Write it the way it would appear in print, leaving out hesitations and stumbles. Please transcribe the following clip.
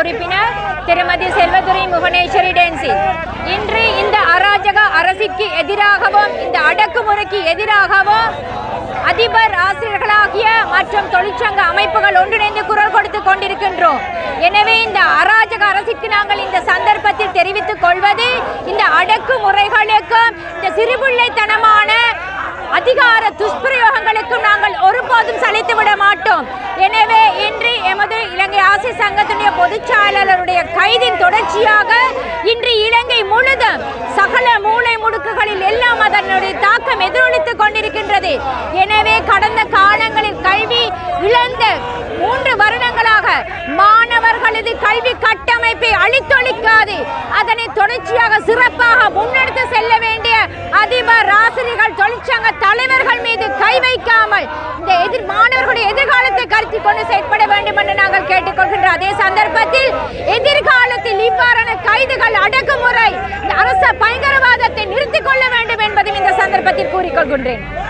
உறுப்பினர் திருமதி செல்வதுரை முகனேஸ்வரி டேன்சி. இன்று இந்த அராஜக அரசுக்கு எதிராகவும் இந்த அடக்குமுறைக்கு எதிராகவும் அதிபர் ஆசிரியர்களாகிய மற்றும் தொழிற்சங்க அமைப்புகள் ஒன்றிணைந்து குரல் கொடுத்துக் கொண்டிருக்கின்றோம். எனவே இந்த அராஜக அரசுக்கு நாங்கள் இந்த சந்தர்ப்பத்தில் தெரிவித்துக் கொள்வது, இந்த அடக்குமுறைகளுக்கும் இந்த சிறுபிள்ளைத்தனமான அதிகார துஷ்பிரயோகங்களுக்கும் நாங்கள் ஒருபோதும் சலித்து விட மாட்டோம். எனவே இன்று எமது இலங்கை ஆசிரியர் சங்கத்தினுடைய பொதுச் செயலாளருடைய கைதின் தொடர்ச்சியாக இன்று இலங்கை முழுதும் சகல மூளை முடுக்குகளில் எல்லாம் அதனுடைய தாக்கம் எதிரொலித்துக் கொண்டிருக்கின்றது. எனவே கடந்த காலங்களில் கல்வி இழந்த 3 வருடங்களாக மாணவர்களது கல்வி கட்டமைப்பை அழித்தொழிக்காது அதனை தொடர்ச்சியாக சிறப்பாக முன்னெடுத்து செல்ல வேண்டிய அதிபர் ஆசிரியர்கள் தொழிற்சங்க தலைவர்கள் மீது கை வைக்காமல் இந்த மாணவர்களுடைய எதிர்காலத்தை கருத்தில் கொண்டு செயற்பட வேண்டும் என்று நாங்கள் கேட்டுக்கொள்கின்ற அதே சந்தர்ப்பத்தில் எதிர்காலத்தில் இவ்வாறான கைதுகள் அடக்குமுறை அரச பயங்கரவாதத்தை நிறுத்திக் கொள்ள வேண்டும் என்பதும் இந்த சந்தர்ப்பத்தில் கூறிக்கொள்கின்றேன்.